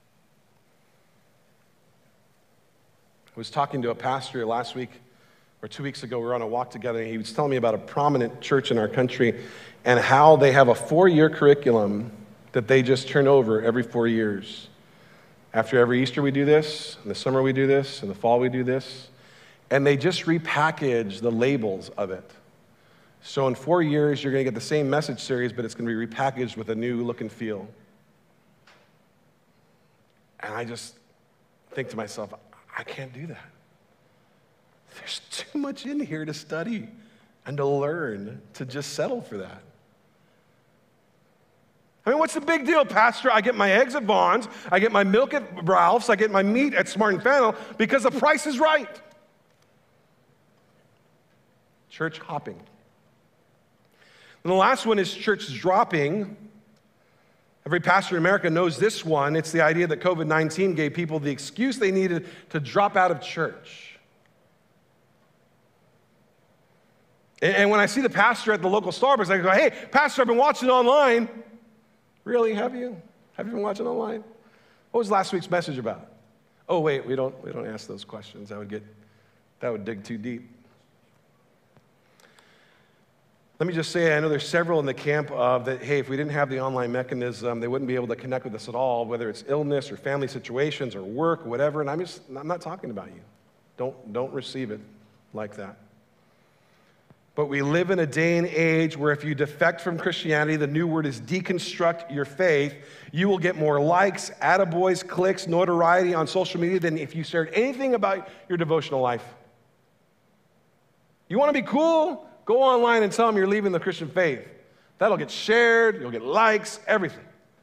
I was talking to a pastor last week or 2 weeks ago. We were on a walk together, and he was telling me about a prominent church in our country and how they have a 4-year curriculum that they just turn over every 4 years. After every Easter we do this, in the summer we do this, in the fall we do this, and they just repackage the labels of it. So in 4 years, you're going to get the same message series, but it's going to be repackaged with a new look and feel. And I just think to myself, I can't do that. There's too much in here to study and to learn to just settle for that. I mean, what's the big deal, Pastor? I get my eggs at Vaughn's, I get my milk at Ralph's, I get my meat at Smart and Final because the price is right. Church hopping. And the last one is church dropping. Every pastor in America knows this one. It's the idea that COVID-19 gave people the excuse they needed to drop out of church. And when I see the pastor at the local Starbucks, I go, hey, Pastor, I've been watching online. Really, have you? Have you been watching online? What was last week's message about? Oh, wait, we don't ask those questions. That would dig too deep. Let me just say, I know there's several in the camp of that, hey, if we didn't have the online mechanism, they wouldn't be able to connect with us at all, whether it's illness or family situations or work or whatever, and I'm not talking about you. Don't receive it like that. But we live in a day and age where if you defect from Christianity, the new word is deconstruct your faith, you will get more likes, attaboys, clicks, notoriety on social media than if you shared anything about your devotional life. You want to be cool? Go online and tell them you're leaving the Christian faith. That'll get shared, you'll get likes, everything.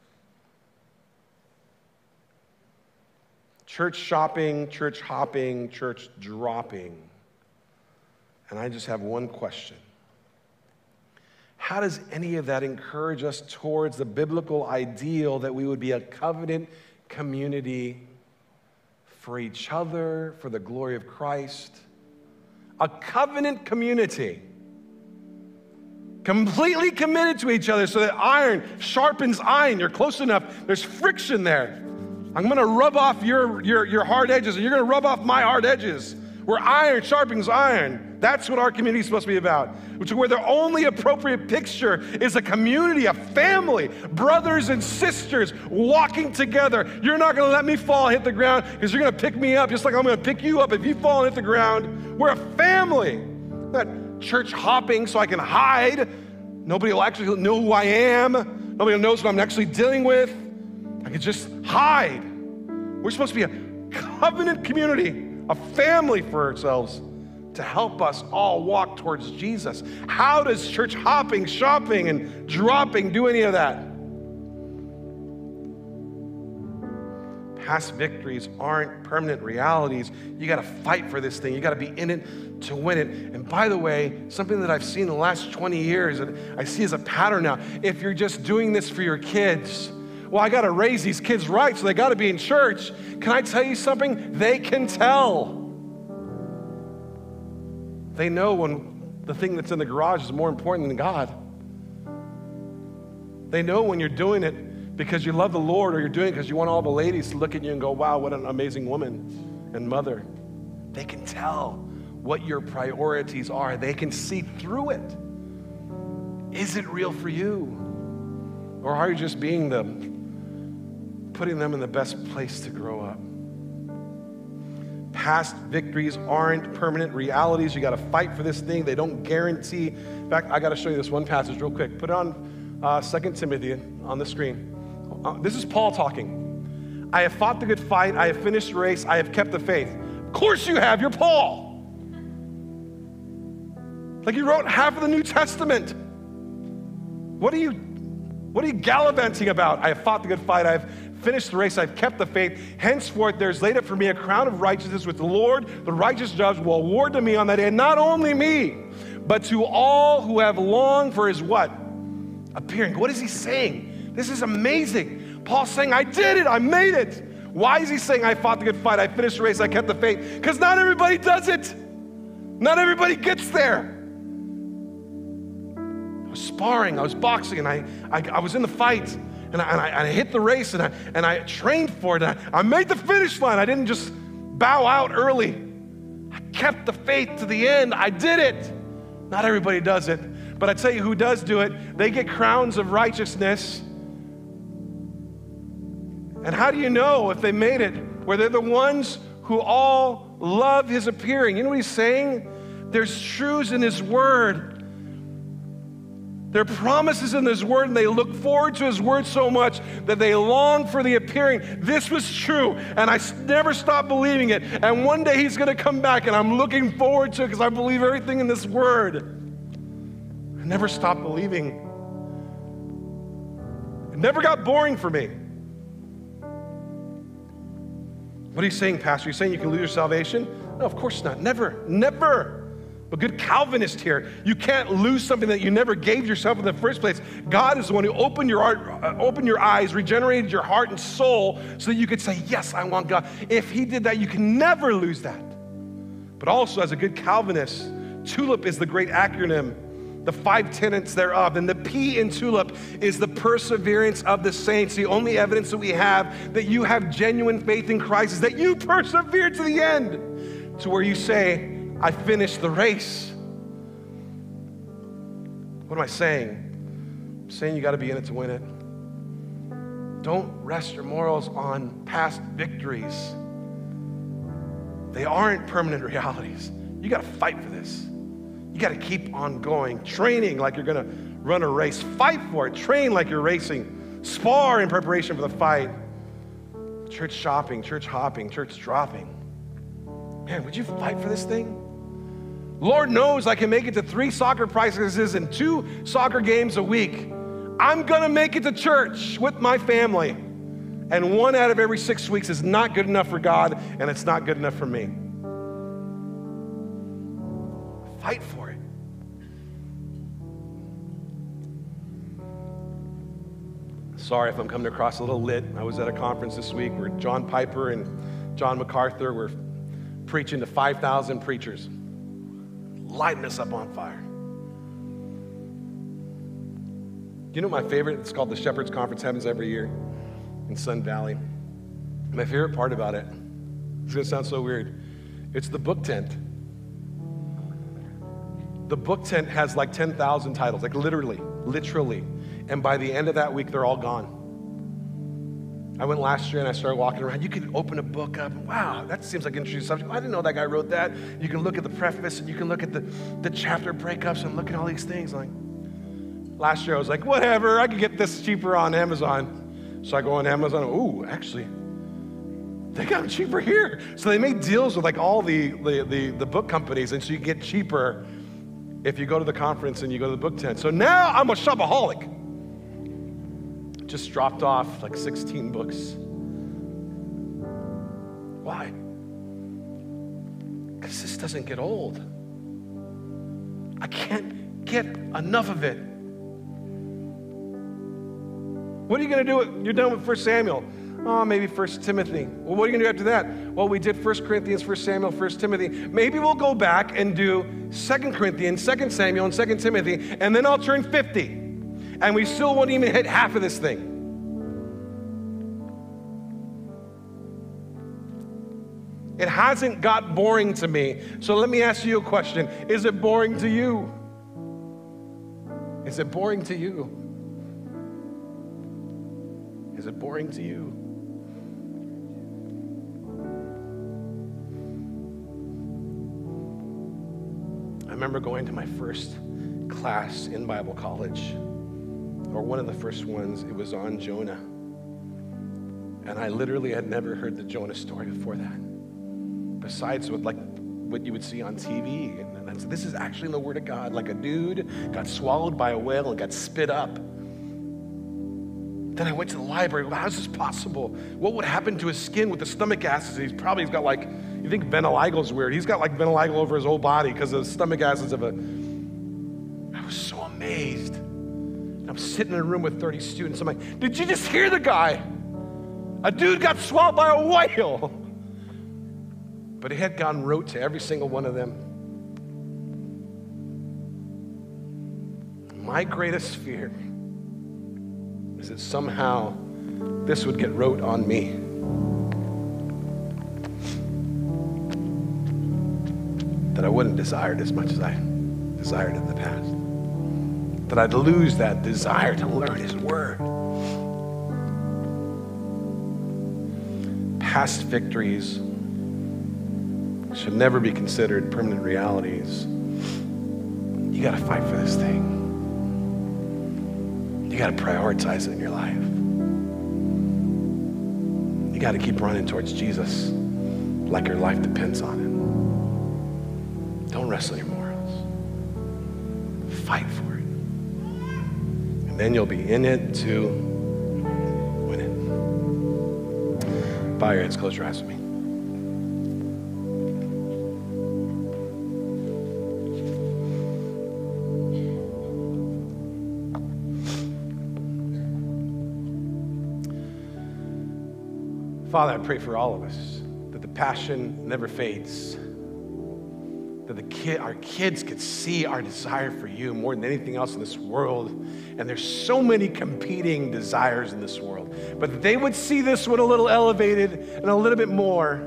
Church shopping, church hopping, church dropping. And I just have one question. How does any of that encourage us towards the biblical ideal that we would be a covenant community for each other, for the glory of Christ? A covenant community. Completely committed to each other so that iron sharpens iron. You're close enough. There's friction there. I'm going to rub off your hard edges, and you're going to rub off my hard edges. Where iron sharpens iron. That's what our community is supposed to be about. Which is where the only appropriate picture is a community, a family, brothers and sisters walking together. You're not going to let me fall and hit the ground because you're going to pick me up just like I'm going to pick you up if you fall and hit the ground. We're a family. Not church hopping so I can hide. Nobody will actually know who I am. Nobody knows what I'm actually dealing with. I can just hide. We're supposed to be a covenant community, a family for ourselves to help us all walk towards Jesus. How does church hopping, shopping, and dropping do any of that? Past victories aren't permanent realities. You got to fight for this thing. You got to be in it to win it. And by the way, something that I've seen in the last 20 years, and I see as a pattern now, if you're just doing this for your kids, well, I got to raise these kids right, so they got to be in church. Can I tell you something? They can tell. They know when the thing that's in the garage is more important than God. They know when you're doing it because you love the Lord, or you're doing it because you want all the ladies to look at you and go, wow, what an amazing woman and mother. They can tell what your priorities are. They can see through it. Is it real for you? Or are you just being putting them in the best place to grow up? past victories aren't permanent realities. You got to fight for this thing. They don't guarantee. In fact, I got to show you this one passage real quick. Put it on 2 Timothy on the screen. This is Paul talking. I have fought the good fight. I have finished the race. I have kept the faith. Of course you have. You're Paul. Like, you wrote half of the New Testament. What are you gallivanting about? I have fought the good fight. I have finished the race. I have kept the faith. Henceforth, there's laid up for me a crown of righteousness, which the Lord, the righteous judge, will award to me on that day. And not only me, but to all who have longed for his what? Appearing. What is he saying? This is amazing. Paul's saying, I did it. I made it. Why is he saying, I fought the good fight? I finished the race. I kept the faith? Because not everybody does it. Not everybody gets there. Sparring, I was boxing, and I was in the fight, and I hit the race, and I trained for it, and I made the finish line. I didn't just bow out early. I kept the faith to the end. I did it. Not everybody does it, but I tell you who does do it. They get crowns of righteousness. And how do you know if they made it? Where they're the ones who all love his appearing. You know what he's saying? There's truths in his word. There are promises in his word, and they look forward to his word so much that they long for the appearing. This was true, and I never stopped believing it. And one day he's going to come back, and I'm looking forward to it because I believe everything in this word. I never stopped believing. It never got boring for me. What are you saying, Pastor? Are you saying you can lose your salvation? No, of course not. Never, never. But good Calvinist here, you can't lose something that you never gave yourself in the first place. God is the one who opened your eyes, regenerated your heart and soul so that you could say, yes, I want God. If he did that, you can never lose that. But also, as a good Calvinist, TULIP is the great acronym, the 5 tenets thereof. And the P in TULIP is the perseverance of the saints. The only evidence that we have that you have genuine faith in Christ is that you persevere to the end, to where you say, I finished the race. What am I saying? I'm saying you got to be in it to win it. Don't rest your morals on past victories. They aren't permanent realities. You got to fight for this. You got to keep on going, training like you're going to run a race. Fight for it. Train like you're racing. Spar in preparation for the fight. Church shopping, church hopping, church dropping. Man, would you fight for this thing? Lord knows I can make it to 3 soccer practices and 2 soccer games a week. I'm going to make it to church with my family. And 1 out of every 6 weeks is not good enough for God, and it's not good enough for me. Fight for it. Sorry if I'm coming across a little lit. I was at a conference this week where John Piper and John MacArthur were preaching to 5,000 preachers, lighting us up on fire. You know my favorite? It's called the Shepherd's Conference, happens every year in Sun Valley. My favorite part about it, it's going to sound so weird, it's the book tent. The book tent has like 10,000 titles, like literally. And by the end of that week, they're all gone. I went last year and I started walking around. You can open a book up. Wow, that seems like an interesting subject. I didn't know that guy wrote that. You can look at the preface and you can look at the chapter breakups and look at all these things. Like last year, I was like, whatever, I could get this cheaper on Amazon. So I go on Amazon. Ooh, actually, they got them cheaper here. So they made deals with like all the book companies, and so you get cheaper if you go to the conference and you go to the book tent. So now I'm a shopaholic. Just dropped off like 16 books. Why? Because this doesn't get old. I can't get enough of it. What are you going to do? You're done with 1 Samuel. Oh, maybe 1 Timothy. Well, what are you going to do after that? Well, we did 1 Corinthians, 1 Samuel, 1 Timothy. Maybe we'll go back and do 2 Corinthians, 2 Samuel, and 2 Timothy, and then I'll turn 50. And we still won't even hit half of this thing. It hasn't got boring to me. So let me ask you a question. Is it boring to you? Is it boring to you? Is it boring to you? remember going to my first class in Bible college, or one of the first ones. It was on Jonah. And I literally had never heard the Jonah story before that, besides what you would see on TV. And this is actually in the Word of God. Like a dude got swallowed by a whale and got spit up. Then I went to the library. How is this possible? What would happen to his skin with the stomach acids? He's got like, you think vitiligo's weird. He's got like vitiligo over his whole body because of the stomach acids of I was so amazed. I'm sitting in a room with 30 students. I'm like, did you just hear the guy? A dude got swallowed by a whale. But it had gone rote to every single one of them. My greatest fear is that somehow this would get rote on me. That I wouldn't desire it as much as I desired in the past. That I'd lose that desire to learn His Word. Past victories should never be considered permanent realities. You got to fight for this thing. You got to prioritize it in your life. You got to keep running towards Jesus like your life depends on it. Don't wrestle your morals. Fight for it. And then you'll be in it to win it. Bow your heads, close your eyes with me. Father, I pray for all of us that the passion never fades, that our kids could see our desire for you more than anything else in this world. And there's so many competing desires in this world, but that they would see this one a little elevated and a little bit more.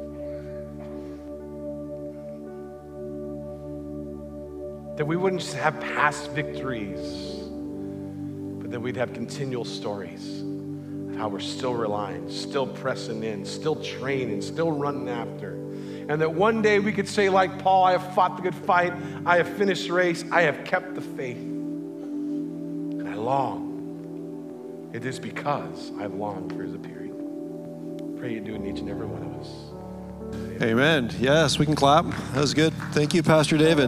That we wouldn't just have past victories, but that we'd have continual stories of how we're still relying, still pressing in, still training, still running after. And that one day we could say like Paul, I have fought the good fight, I have finished the race, I have kept the faith. And I long. It is because I've longed for His appearing. Pray you do in each and every one of us. Amen. Yes, we can clap. That was good. Thank you, Pastor David.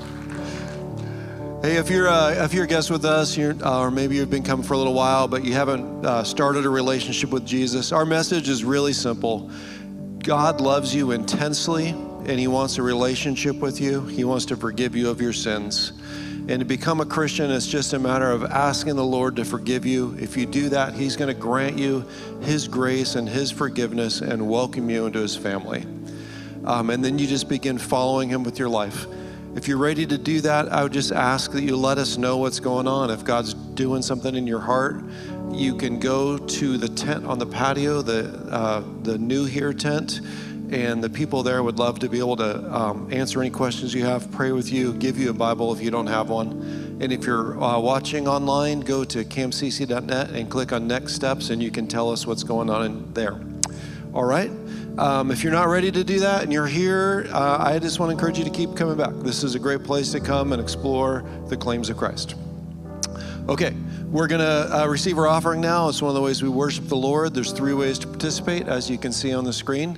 Hey, if you're a guest with us, or maybe you've been coming for a little while, but you haven't started a relationship with Jesus, our message is really simple. God loves you intensely, and He wants a relationship with you. He wants to forgive you of your sins. And to become a Christian, it's just a matter of asking the Lord to forgive you. If you do that, He's going to grant you His grace and His forgiveness and welcome you into His family. And then you just begin following Him with your life. If you're ready to do that, I would just ask that you let us know what's going on. If God's doing something in your heart, you can go to the tent on the patio, the New Here tent, and the people there would love to be able to answer any questions you have, pray with you, give you a Bible if you don't have one. And if you're watching online, go to camcc.net and click on Next Steps, and you can tell us what's going on in there. All right? If you're not ready to do that and you're here, I just want to encourage you to keep coming back. This is a great place to come and explore the claims of Christ. Okay, we're going to receive our offering now. It's one of the ways we worship the Lord. There's 3 ways to participate, as you can see on the screen.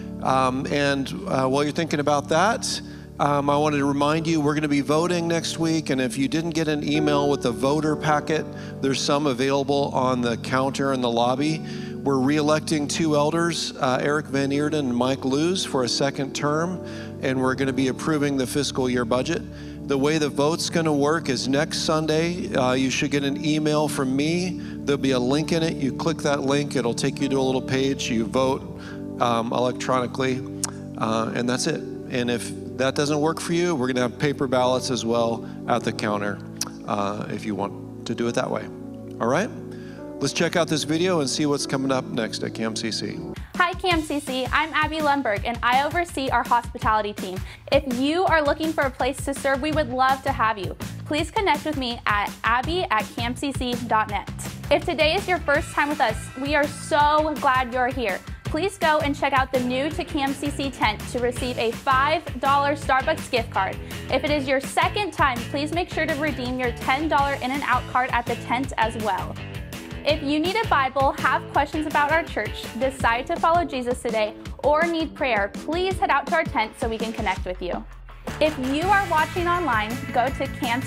And while you're thinking about that, I wanted to remind you, we're going to be voting next week. And if you didn't get an email with the voter packet, there's some available on the counter in the lobby. We're re-electing 2 elders, Eric Van Eerden and Mike Lewis, for a second term, and we're going to be approving the fiscal year budget. The way the vote's going to work is next Sunday, you should get an email from me. There'll be a link in it. You click that link, it'll take you to a little page. You vote electronically, and that's it. And if that doesn't work for you, we're going to have paper ballots as well at the counter if you want to do it that way. All right? Let's check out this video and see what's coming up next at CAMCC. Hi CAMCC, I'm Abby Lundberg and I oversee our hospitality team. If you are looking for a place to serve, we would love to have you. Please connect with me at abby@camcc.net. If today is your first time with us, we are so glad you're here. please go and check out the new to CAMCC tent to receive a $5 Starbucks gift card. If it is your second time, please make sure to redeem your $10 In-N-Out card at the tent as well. If you need a Bible, have questions about our church, decide to follow Jesus today, or need prayer, please head out to our tent so we can connect with you. If you are watching online, go to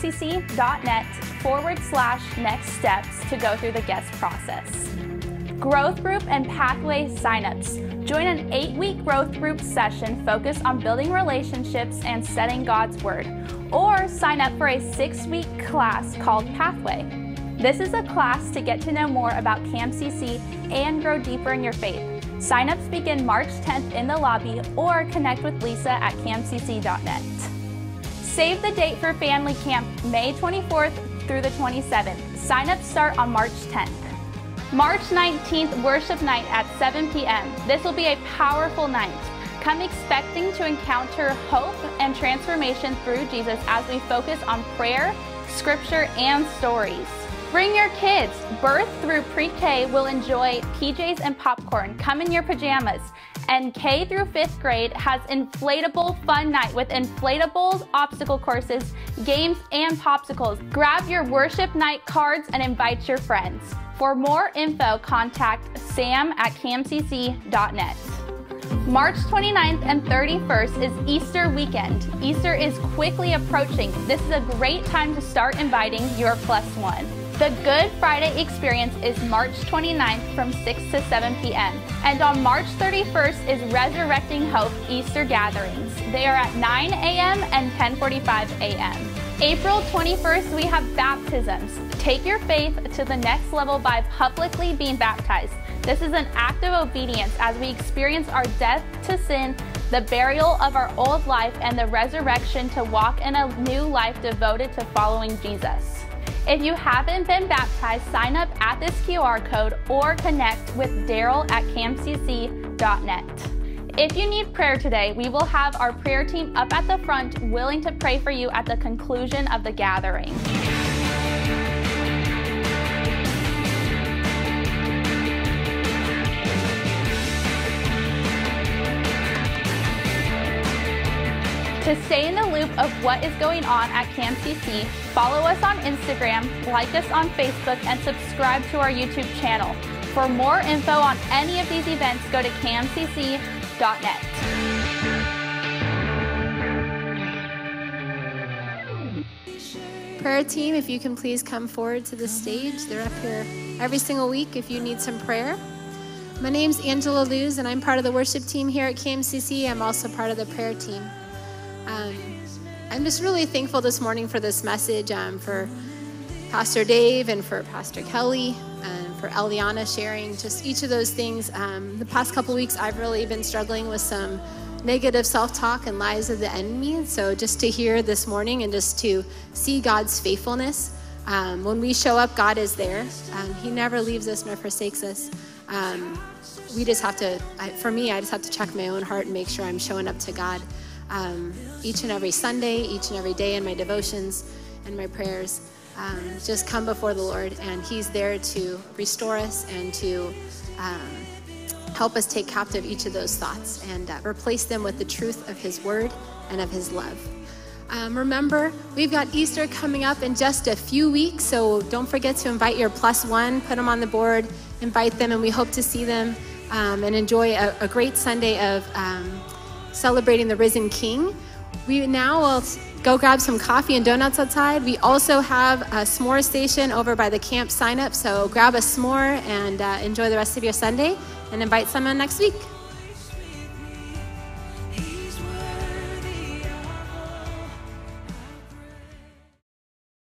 camcc.net/next steps to go through the guest process. Growth group and pathway signups. Join an 8-week growth group session focused on building relationships and studying God's Word, or sign up for a 6-week class called Pathway. This is a class to get to know more about CAMCC and grow deeper in your faith. Signups begin March 10th in the lobby, or connect with Lisa at camcc.net. Save the date for Family Camp, May 24th through the 27th. Signups start on March 10th. March 19th, worship night at 7 p.m. This will be a powerful night. Come expecting to encounter hope and transformation through Jesus as we focus on prayer, scripture, and stories. Bring your kids. Birth through pre-K will enjoy PJs and popcorn. Come in your pajamas. And K through 5th grade has inflatable fun night with inflatables, obstacle courses, games, and popsicles. Grab your worship night cards and invite your friends. For more info, contact sam at camcc.net. March 29th and 31st is Easter weekend. Easter is quickly approaching. This is a great time to start inviting your +1. The Good Friday experience is March 29th from 6 to 7 p.m. And on March 31st is Resurrecting Hope Easter gatherings. They are at 9 a.m. and 10:45 a.m. April 21st, we have baptisms. Take your faith to the next level by publicly being baptized. This is an act of obedience as we experience our death to sin, the burial of our old life, and the resurrection to walk in a new life devoted to following Jesus. If you haven't been baptized, sign up at this QR code or connect with Daryl at camcc.net. If you need prayer today, we will have our prayer team up at the front willing to pray for you at the conclusion of the gathering. To stay in the loop of what is going on at CAMCC, follow us on Instagram, like us on Facebook, and subscribe to our YouTube channel. For more info on any of these events, go to camcc.net. Prayer team, if you can please come forward to the stage. They're up here every single week if you need some prayer. My name's Angela Luz, and I'm part of the worship team here at CAMCC. I'm also part of the prayer team. I'm just really thankful this morning for this message, for Pastor Dave and for Pastor Kelly and for Eliana sharing just each of those things. The past couple weeks, I've really been struggling with some negative self-talk and lies of the enemy. And so just to hear this morning and just to see God's faithfulness, when we show up, God is there. He never leaves us nor forsakes us. We just have to, for me, I just have to check my own heart and make sure I'm showing up to God. Each and every Sunday, each and every day in my devotions and my prayers, just come before the Lord, and He's there to restore us and to help us take captive each of those thoughts and replace them with the truth of His Word and of His love. Remember, we've got Easter coming up in just a few weeks, so don't forget to invite your +1, put them on the board, invite them, and we hope to see them and enjoy a great Sunday of celebrating the risen King. We now will go grab some coffee and donuts outside. We also have a s'more station over by the camp sign up, so grab a s'more and enjoy the rest of your Sunday and invite someone next week.